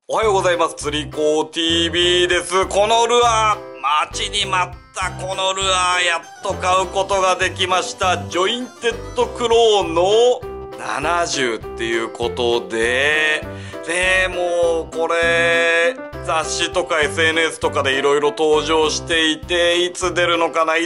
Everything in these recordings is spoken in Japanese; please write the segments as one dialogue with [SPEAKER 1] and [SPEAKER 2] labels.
[SPEAKER 1] おはようございます。釣り子 TV です。このルアー、待ちに待ったこのルアー、やっと買うことができました。ジョインテッドクローの70っていうことで、もうこれ、雑誌とか SNS とかでいろいろ登場していて、いつ出るのかな、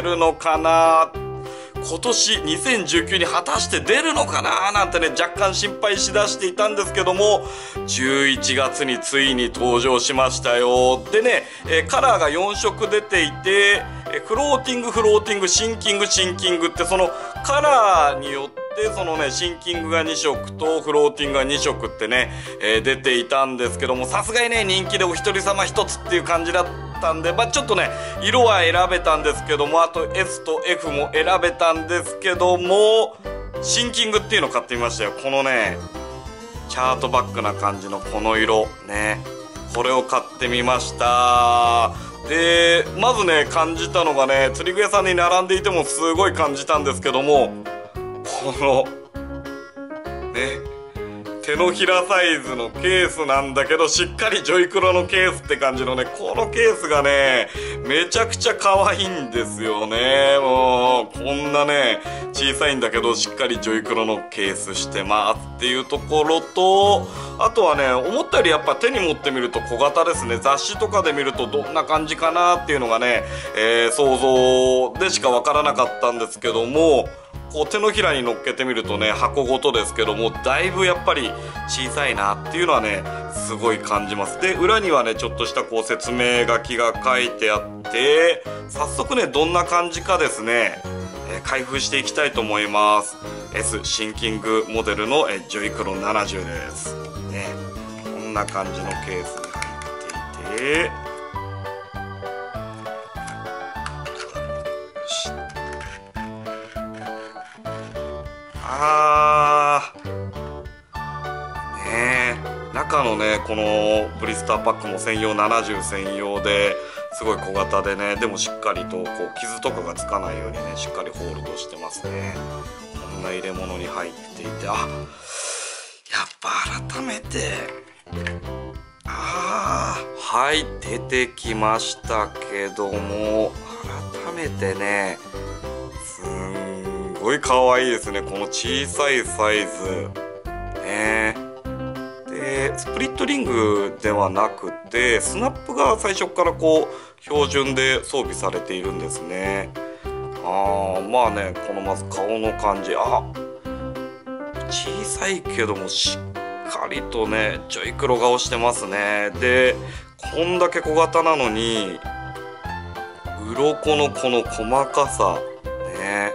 [SPEAKER 1] 今年2019に果たして出るのかななんてね、若干心配しだしていたんですけども、11月についに登場しましたよ。でね、カラーが4色出ていて、フローティング、シンキングってそのカラーによってそのね、シンキングが2色とフローティングが2色ってね、出ていたんですけども、さすがにね、人気でお一人様一つっていう感じだったんで、ちょっとね、色は選べたんですけども、あと S と F も選べたんですけども、シンキングっていうのを買ってみましたよ。このね、チャートバックな感じのこの色ね、これを買ってみました。で、まずね、感じたのがね、釣り具屋さんに並んでいてもすごい感じたんですけども、このね、手のひらサイズのケースなんだけど、しっかりジョイクロのケースって感じのね、このケースがね、めちゃくちゃ可愛いんですよね。もう、こんなね、小さいんだけど、しっかりジョイクロのケースしてますっていうところと、あとはね、思ったよりやっぱ手に持ってみると小型ですね。雑誌とかで見るとどんな感じかなっていうのがね、想像でしかわからなかったんですけども、こう手のひらに乗っけてみるとね、箱ごとですけども、だいぶやっぱり小さいなっていうのはね、すごい感じます。で、裏にはね、ちょっとしたこう説明書きが書いてあって、早速ね、どんな感じかですね、開封していきたいと思います。S シンキングモデルのジョイクロ70です。ね、こんな感じのケースに入っていて、中のね、このブリスターパックも70専用ですごい小型でね、でもしっかりとこう傷とかがつかないようにね、しっかりホールドしてますね。こんな入れ物に入っていて、やっぱ改めてはい、出てきましたけども、改めてね、すんごい可愛いですね、この小さいサイズね。で、スプリットリングではなくて、スナップが最初からこう標準で装備されているんですね。まあね、このまず顔の感じ、小さいけどもしっかりとね、ジョイクロ顔してますね。で、こんだけ小型なのに鱗のこの細かさね、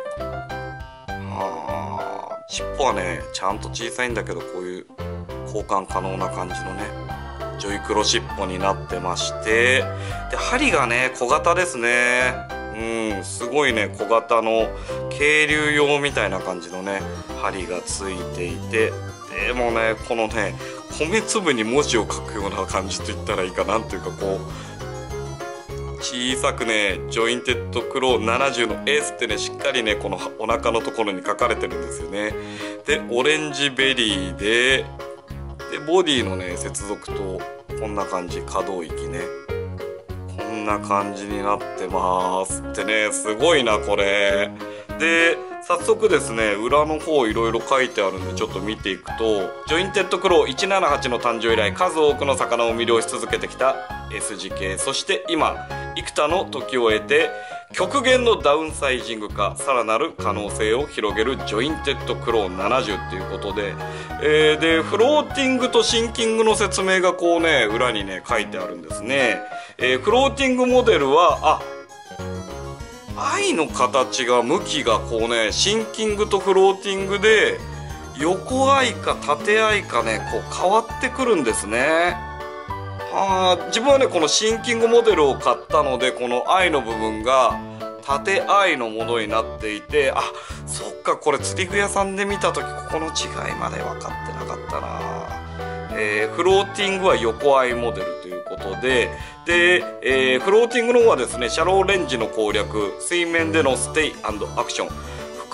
[SPEAKER 1] 尻尾はねちゃんと小さいんだけど、こういう交換可能な感じのね、ジョイクロ尻尾になってまして、で針がね小型ですね。すごいね、小型の渓流用みたいな感じのね針がついていて、でもね、このね米粒に文字を書くような感じと言ったらいいかなんというか、こう小さくね、ジョインテッドクロー70の S ってね、しっかりねこのお腹のところに書かれてるんですよね。で、オレンジベリーでボディのね接続とこんな感じ、可動域ね、こんな感じになってますってね、すごいなこれ。で、早速ですね、裏の方いろいろ書いてあるんでちょっと見ていくと、ジョインテッドクロー178の誕生以来数多くの魚を魅了し続けてきた S 字系、そして今幾多の時を経て極限のダウンサイジング化、さらなる可能性を広げるジョインテッドクロー70っていうことで、でフローティングとシンキングの説明がこうね裏にね書いてあるんですね。フローティングモデルは愛の形が向きがこうね、シンキングとフローティングで横愛か縦愛かね、こう変わってくるんですね。自分はねこのシンキングモデルを買ったので、この愛の部分が縦愛のものになっていて、そっか、これ釣り具屋さんで見た時ここの違いまで分かってなかったな。フローティングは横愛モデルということで、フローティングの方はですね、シャローレンジの攻略、水面でのステイ&アクション、複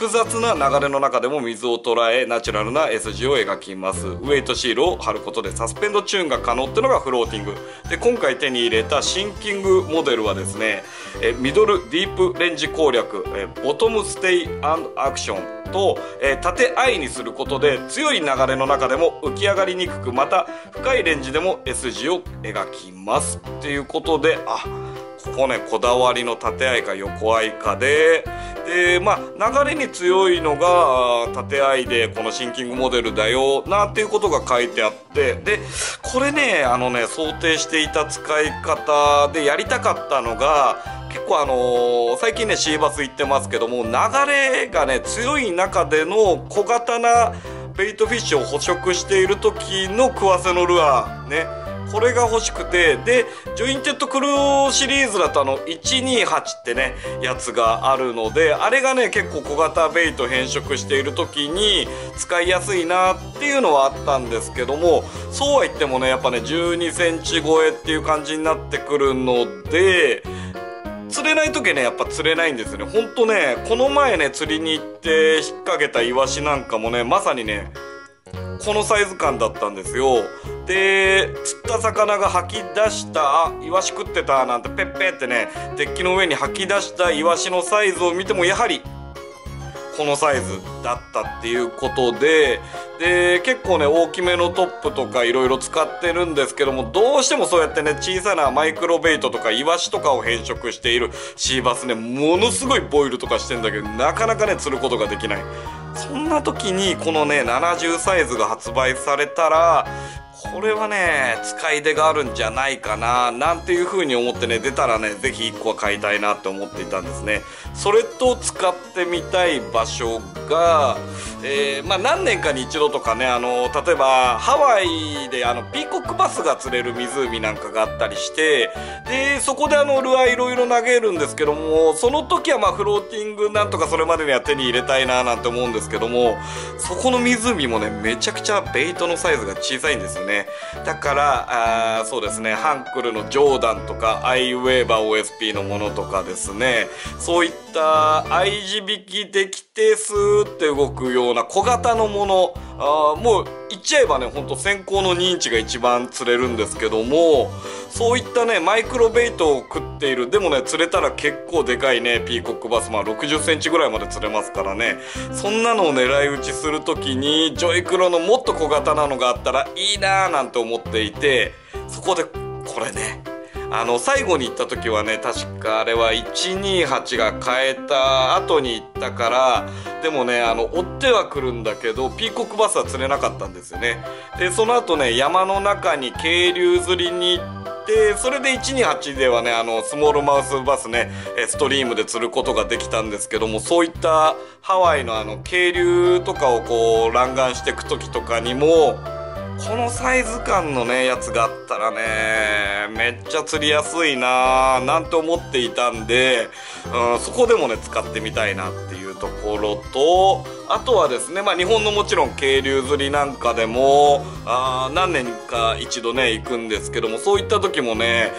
[SPEAKER 1] 複雑な流れの中でも水を捉えナチュラルな S 字を描きます。ウェイトシールを貼ることでサスペンドチューンが可能っていうのがフローティングで、今回手に入れたシンキングモデルはですね、ミドルディープレンジ攻略、ボトムステイ&アクションと、縦アイにすることで強い流れの中でも浮き上がりにくく、また深いレンジでも S 字を描きますっていうことで、ここね、こだわりの縦アイか横アイかで、流れに強いのが縦アイでこのシンキングモデルだよなんていうことが書いてあって、でこれね想定していた使い方でやりたかったのが、結構最近ねシーバス行ってますけども、流れがね強い中での小型なベイトフィッシュを捕食している時の食わせのルアーね、これが欲しくて、でジョインテッドクルーシリーズだと128ってねやつがあるので、あれがね結構小型ベイト変色している時に使いやすいなっていうのはあったんですけども、そうは言ってもねやっぱね12センチ超えっていう感じになってくるので、釣れない時ねやっぱ釣れないんですよね。ほんとね、この前ね釣りに行って引っ掛けたイワシなんかもね、まさにねこのサイズ感だったんですよ。で釣った魚が吐き出したイワシ食ってたなんてペッペってねデッキの上に吐き出したイワシのサイズを見てもやはりこのサイズだったっていうことで、結構ね大きめのトップとかいろいろ使ってるんですけども、どうしてもそうやってね小さなマイクロベイトとかイワシとかを変色しているシーバスね、ものすごいボイルとかしてんだけどなかなかね釣ることができない。そんな時にこのね70サイズが発売されたら、これはね使い出があるんじゃないかななんていう風に思ってね、出たらね是非1個は買いたいなって思っていたんですね。それと使ってみたい場所が、何年かに一度とかね、例えばハワイでピーコックバスが釣れる湖なんかがあったりして、でそこでルアーいろいろ投げるんですけども、その時はフローティングなんとかそれまでには手に入れたいななんて思うんですけども、そこの湖もねめちゃくちゃベイトのサイズが小さいんですよね。だからそうですね、ハンクルのジョーダンとかアイウェーバー OSP のものとかですね、そういった愛字引きできてスーって動くような小型のもの、もう言っちゃえばねほんと先行の2インチが一番釣れるんですけども、そういったねマイクロベイトを食っている、でもね釣れたら結構でかいねピーコックバス60センチぐらいまで釣れますからね、そんなのを狙い撃ちする時にジョイクロのもっと小型なのがあったらいいなーなんて思っていて、そこでこれね最後に行った時はね確かあれは128が変えた後に行ったから、でもね追っては来るんだけどピーコックバスは釣れなかったんですよね。でその後ね山の中に渓流釣りに行って、それで128ではねスモールマウスバスねストリームで釣ることができたんですけども、そういったハワイの渓流とかをこう欄岸していく時とかにもこのサイズ感のねやつがあったらねめっちゃ釣りやすいなーなんて思っていたんで、そこでもね使ってみたいなっていうところと、あとはですね日本のもちろん渓流釣りなんかでも何年か一度ね行くんですけども、そういった時もね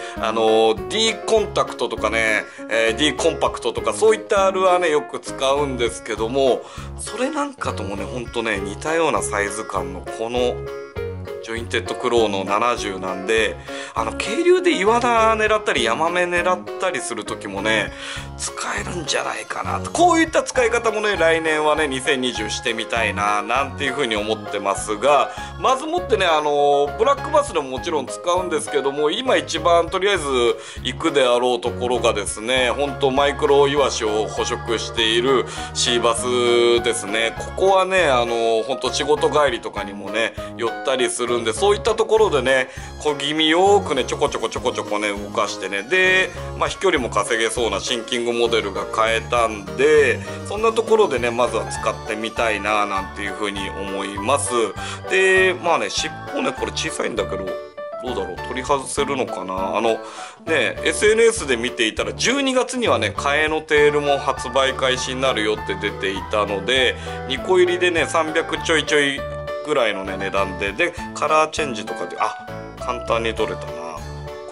[SPEAKER 1] D コンタクトとかね、D コンパクトとかそういったルアーねよく使うんですけども、それなんかともねほんとね似たようなサイズ感のこのジョインテッドクローの70なんで、渓流でイワナ狙ったりヤマメ狙ったりする時もね使えるんじゃないかなと、こういった使い方もね来年はね2020してみたいななんていう風に思ってますが、まずもってねブラックバスでももちろん使うんですけども、今一番とりあえず行くであろうところがですね、ほんとマイクロイワシを捕食しているシーバスですね。ここはねほんと仕事帰りとかにもね寄ったりするんで、そういったところでね小気味よくねちょこちょこね動かしてね、で飛距離も稼げそうなシンキングモデルが買えたんで、そんなところでねまずは使ってみたいななんていうふうに思います。で尻尾ねこれ小さいんだけどどうだろう、取り外せるのかな。SNS で見ていたら12月にはね替えのテールも発売開始になるよって出ていたので、2個入りでね300ちょいちょいぐらいのね値段で、カラーチェンジとかで簡単に取れたな。こ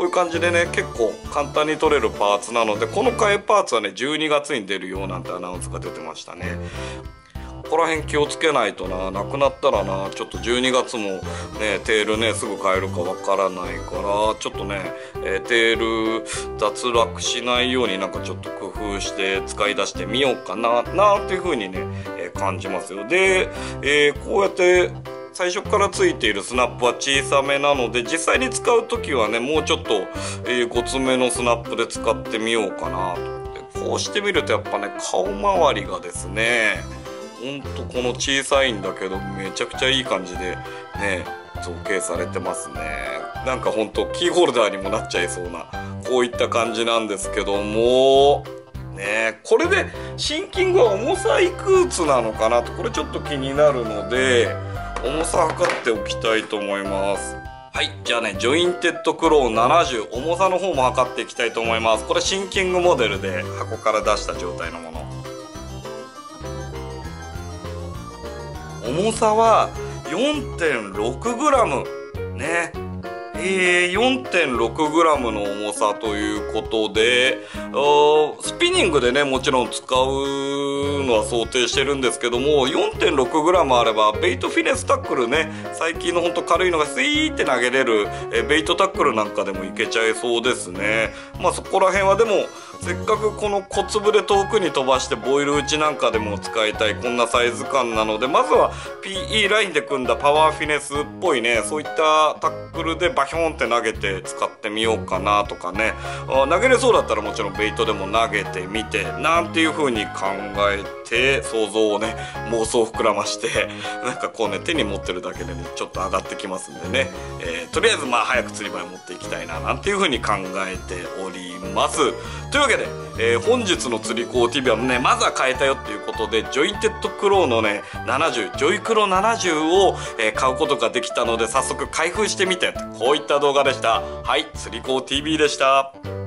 [SPEAKER 1] こういう感じでね結構簡単に取れるパーツなので、この替えパーツはね12月に出るよなんてアナウンスが出てましたね。ここら辺気をつけないとなくなったらな、ちょっと12月もねテールねすぐ買えるかわからないから、ちょっとね、テール脱落しないようになんかちょっと工夫して使い出してみようかなっていう風にね、感じますよ。で、こうやって最初からついているスナップは小さめなので、実際に使う時はねもうちょっと、ごつめのスナップで使ってみようかなと。こうしてみるとやっぱね顔周りがですね、ほんとこの小さいんだけどめちゃくちゃいい感じでね造形されてますね。なんかほんとキーホルダーにもなっちゃいそうなこういった感じなんですけどもね、これでシンキングは重さいくつなのかなと、これちょっと気になるので重さ測っておきたいと思います。はい、じゃあねジョインテッドクロー70、重さの方も測っていきたいと思います。これシンキングモデルで箱から出した状態のもの。重さは 4.6g ね、4.6g の重さということで、スピニングでねもちろん使うのは想定してるんですけども、 4.6g あればベイトフィネスタックルね、最近のほんと軽いのがスイーって投げれるベイトタックルなんかでもいけちゃいそうですね。まあそこら辺はでもせっかくこの小粒で遠くに飛ばしてボイル打ちなんかでも使いたいこんなサイズ感なので、まずは PE ラインで組んだパワーフィネスっぽいねそういったタックルでバヒョンって投げて使ってみようかなとかね、投げれそうだったらもちろんベイトでも投げてみてなんていう風に考えて想像をね妄想を膨らましてなんかこうね手に持ってるだけでねちょっと上がってきますんでね、とりあえずまあ早く釣り場に持っていきたいななんていう風に考えております。というわけで、本日の釣り子 TV はねまずは買えたよっていうことでジョインテッドクローのね70ジョイクロ70を、買うことができたので早速開封してみてこういった動画でした。はい、釣り子 TV でした。